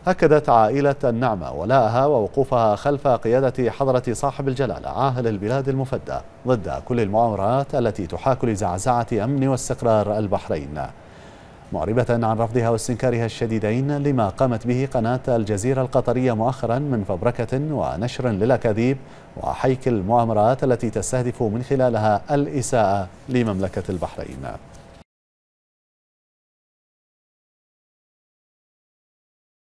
أكدت عائلة النعمة ولاءها ووقوفها خلف قيادة حضرة صاحب الجلالة عاهل البلاد المفدى ضد كل المؤامرات التي تحاك لزعزعة أمن واستقرار البحرين، معربة عن رفضها واستنكارها الشديدين لما قامت به قناة الجزيرة القطرية مؤخرا من فبركة ونشر للأكاذيب وحيك المؤامرات التي تستهدف من خلالها الإساءة لمملكة البحرين.